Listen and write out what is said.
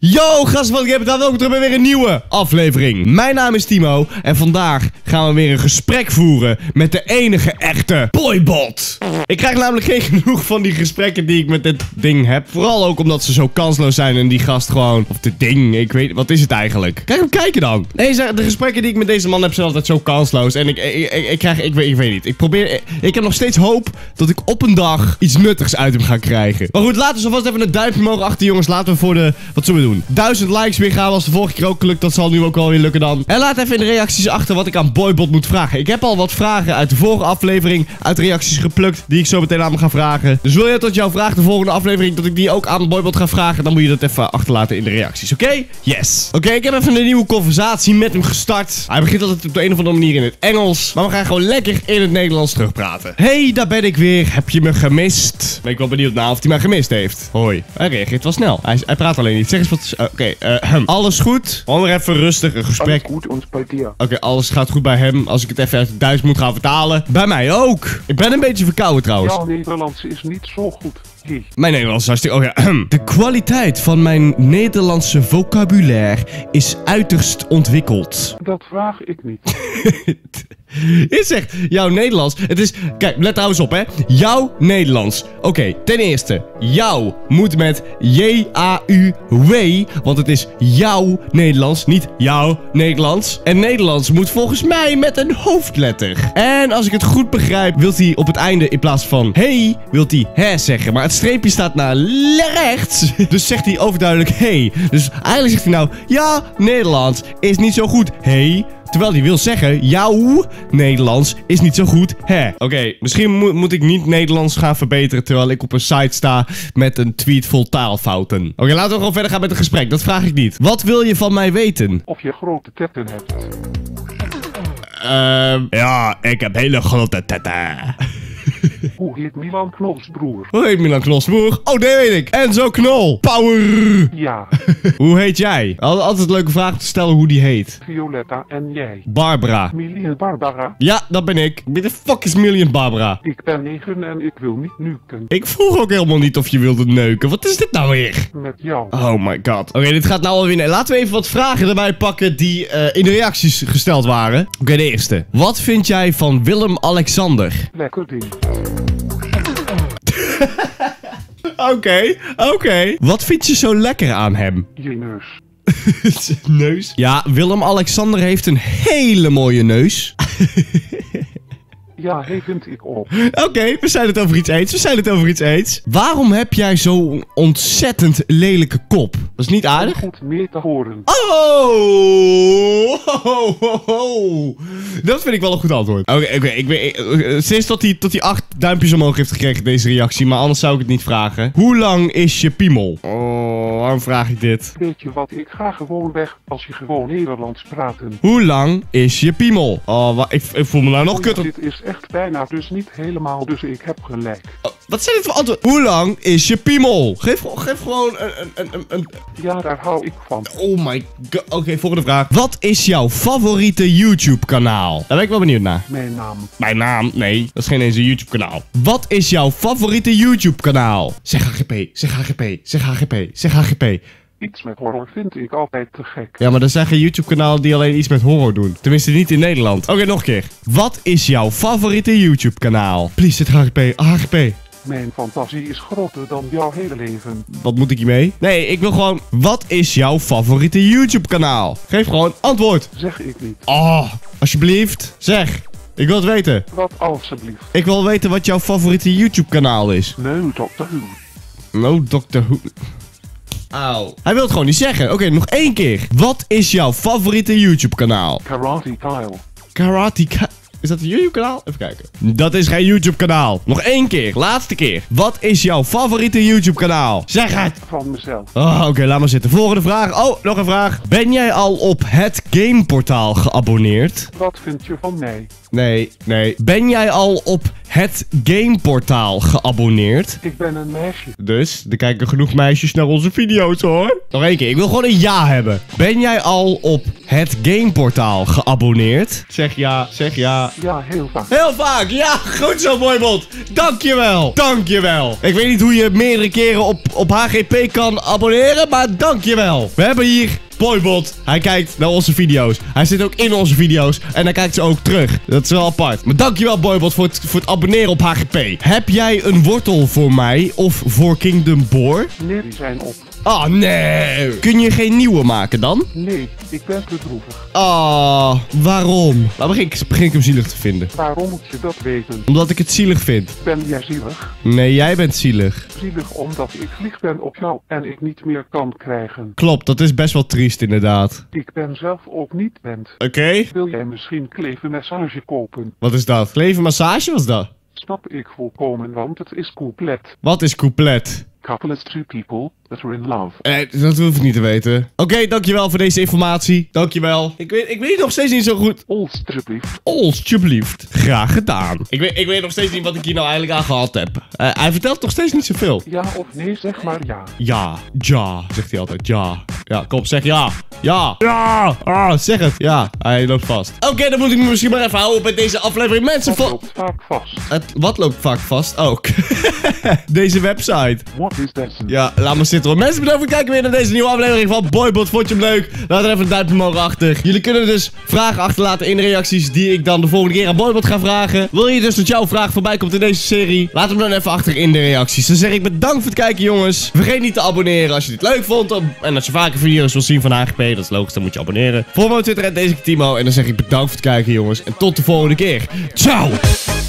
Yo, gasten van Gamertown, welkom terug bij weer een nieuwe aflevering. Mijn naam is Timo en vandaag gaan we weer een gesprek voeren met de enige echte Boybot. Ik krijg namelijk geen genoeg van die gesprekken die ik met dit ding heb. Vooral ook omdat ze zo kansloos zijn en die gast gewoon... Of dit ding, ik weet... Wat is het eigenlijk? Kijk hem kijken dan. Nee, de gesprekken die ik met deze man heb zijn altijd zo kansloos. En ik weet niet. Ik heb nog steeds hoop dat ik op een dag iets nuttigs uit hem ga krijgen. Maar goed, laten we alvast even een duimpje omhoog achter, jongens. Laten we voor de... Wat zullen we doen? 1000 likes weer gaan als de vorige keer ook gelukt. Dat zal nu ook wel weer lukken dan. En laat even in de reacties achter wat ik aan Boybot moet vragen. Ik heb al wat vragen uit de vorige aflevering uit de reacties geplukt die ik zo meteen aan hem ga vragen. Dus wil je dat jouw vraag de volgende aflevering dat ik die ook aan Boybot ga vragen, dan moet je dat even achterlaten in de reacties, oké? Yes. Oké, ik heb even een nieuwe conversatie met hem gestart. Hij begint altijd op de een of andere manier in het Engels, maar we gaan gewoon lekker in het Nederlands terugpraten. Hey, daar ben ik weer. Heb je me gemist? Ben ik wel benieuwd naar of hij mij gemist heeft. Hoi. Hij reageert wel snel. Hij praat alleen niet. Zeg eens wat... Oké, alles goed? Gewoon weer even rustig een gesprek. Alles goed, ons bij dir. Oké, alles gaat goed bij hem. Als ik het even uit het Duits moet gaan vertalen. Bij mij ook. Ik ben een beetje verkouden trouwens. Jouw Nederlands is niet zo goed. Hey. Mijn Nederlands is hartstikke... Oh ja. De kwaliteit van mijn Nederlandse vocabulaire is uiterst ontwikkeld. Dat vraag ik niet. Je zegt jouw Nederlands. Het is... Kijk, let trouwens op, hè. Jouw Nederlands. Oké, ten eerste. Jouw moet met J-A-U-W. Want het is jouw Nederlands, niet jouw Nederlands. En Nederlands moet volgens mij met een hoofdletter. En als ik het goed begrijp, wilt hij op het einde in plaats van hey, wilt hij hè zeggen. Maar het streepje staat naar rechts. Dus zegt hij overduidelijk hey. Dus eigenlijk zegt hij nou, ja, Nederlands is niet zo goed. Hey. Terwijl hij wil zeggen, jouw Nederlands is niet zo goed, hè. Oké, misschien moet ik niet Nederlands gaan verbeteren terwijl ik op een site sta met een tweet vol taalfouten. Oké, laten we gewoon verder gaan met het gesprek. Dat vraag ik niet. Wat wil je van mij weten? Of je grote tetten hebt. Ja, ik heb hele grote tetten. Hoe heet Milan Knols broer? Hoe heet Milan Knols broer? Oh, dat weet ik. Enzo Knol. Power. Ja. Hoe heet jij? Altijd een leuke vraag om te stellen hoe die heet. Violetta en jij? Barbara. Million Barbara? Ja, dat ben ik. Wie de fuck is Million Barbara? Ik ben 9 en ik wil niet neuken. Ik vroeg ook helemaal niet of je wilde neuken. Wat is dit nou weer? Met jou. Oh my god. Oké, dit gaat nou alweer... Laten we even wat vragen erbij pakken die in de reacties gesteld waren. Oké, de eerste. Wat vind jij van Willem-Alexander? Lekker ding. Oké. Wat vind je zo lekker aan hem? Je neus. Neus? Ja, Willem-Alexander heeft een hele mooie neus. Ja, hij vind ik ook. Oké, we zijn het over iets eens. Waarom heb jij zo'n ontzettend lelijke kop? Dat is niet aardig? Goed meer te horen. Oh! Dat vind ik wel een goed antwoord. Oké. Sinds tot hij 8 duimpjes omhoog heeft gekregen, deze reactie. Maar anders zou ik het niet vragen. Hoe lang is je piemel? Oh, waarom vraag ik dit? Weet je wat, ik ga gewoon weg als je gewoon Nederlands praten. Hoe lang is je piemel? Oh, ik voel me nou nog kutter. Dit is echt bijna, dus niet helemaal, dus ik heb gelijk. Wat zijn dit voor antwoord? Hoe lang is je piemel? Geef gewoon een... Ja, daar hou ik van. Oh my god. Oké, volgende vraag. Wat is jouw favoriete YouTube kanaal? Daar ben ik wel benieuwd naar. Mijn naam. Mijn naam? Nee, dat is geen eens een YouTube kanaal. Wat is jouw favoriete YouTube kanaal? Zeg HGP. Iets met horror vind ik altijd te gek. Ja, maar er zijn geen YouTube-kanalen die alleen iets met horror doen. Tenminste, niet in Nederland. Oké, nog een keer. Wat is jouw favoriete YouTube-kanaal? Please, zet HGP. Mijn fantasie is groter dan jouw hele leven. Wat moet ik hiermee? Nee, ik wil gewoon... Wat is jouw favoriete YouTube-kanaal? Geef gewoon antwoord. Zeg ik niet. Oh, alsjeblieft. Zeg. Ik wil het weten. Wat alsjeblieft? Ik wil weten wat jouw favoriete YouTube-kanaal is. No, Doctor Who. No, Doctor Who. Auw. Hij wil het gewoon niet zeggen. Oké, nog 1 keer. Wat is jouw favoriete YouTube-kanaal? Karate Kyle. Is dat een YouTube-kanaal? Even kijken. Dat is geen YouTube-kanaal. Nog 1 keer. Laatste keer. Wat is jouw favoriete YouTube-kanaal? Zeg het. Van mezelf. Oh, oké, laat maar zitten. Volgende vraag. Oh, nog een vraag. Ben jij al op het Gameportaal geabonneerd? Wat vind je van mij? Nee. Ben jij al op het Gameportaal geabonneerd? Ik ben een meisje. Dus, er kijken genoeg meisjes naar onze video's, hoor. Nog 1 keer. Ik wil gewoon een ja hebben. Ben jij al op het gameportaal geabonneerd? Zeg ja, zeg ja. Ja, heel vaak. Heel vaak, ja, goed zo, Boybot. Dankjewel, dankjewel. Ik weet niet hoe je meerdere keren op HGP kan abonneren, maar dankjewel. We hebben hier Boybot. Hij kijkt naar onze video's. Hij zit ook in onze video's en hij kijkt ze ook terug. Dat is wel apart. Maar dankjewel, Boybot, voor het abonneren op HGP. Heb jij een wortel voor mij of voor Kingdom Boar? Nee, die zijn op. Oh, nee. Kun je geen nieuwe maken dan? Nee, ik ben te droevig. Ah, waarom? Nou begin ik hem zielig te vinden. Waarom moet je dat weten? Omdat ik het zielig vind. Ben jij zielig? Nee, jij bent zielig. Zielig omdat ik lief ben op jou en ik niet meer kan krijgen. Klopt, dat is best wel triest inderdaad. Ik ben zelf ook niet bent. Oké. Wil jij misschien klevenmassage kopen? Wat is dat? Leven massage was dat? Snap ik volkomen, want het is couplet. Wat is couplet? Couple is two people that are in love. Dat hoef ik niet te weten. Oké, dankjewel voor deze informatie. Dankjewel. Ik weet nog steeds niet zo goed. Alsjeblieft. Alsjeblieft. Graag gedaan. Ik weet nog steeds niet wat ik hier nou eigenlijk aan gehad heb. Hij vertelt nog steeds niet zoveel. Ja of nee, zeg maar ja. Ja, ja, zegt hij altijd. Ja. Ja, kom, zeg ja. Ja. Ja. Ah, zeg het. Ja, hij loopt vast. Oké, dan moet ik me misschien maar even houden bij deze aflevering. Mensen, Dat loopt vaak vast. wat loopt vaak vast? Ook. Deze website. What is that? Ja, laat maar zitten hoor. Mensen, bedankt voor het kijken weer naar deze nieuwe aflevering van Boybot. Vond je hem leuk? Laat er even een duimpje omhoog achter. Jullie kunnen dus vragen achterlaten in de reacties die ik dan de volgende keer aan Boybot ga vragen. Wil je dus dat jouw vraag voorbij komt in deze serie? Laat hem dan even achter in de reacties. Dan zeg ik bedankt voor het kijken, jongens. Vergeet niet te abonneren als je dit leuk vond. En als je vaker video's wil zien van HGP, dat is logisch, dan moet je abonneren. Volg me op Twitter en deze Timo. En dan zeg ik bedankt voor het kijken, jongens. En tot de volgende keer. Ciao!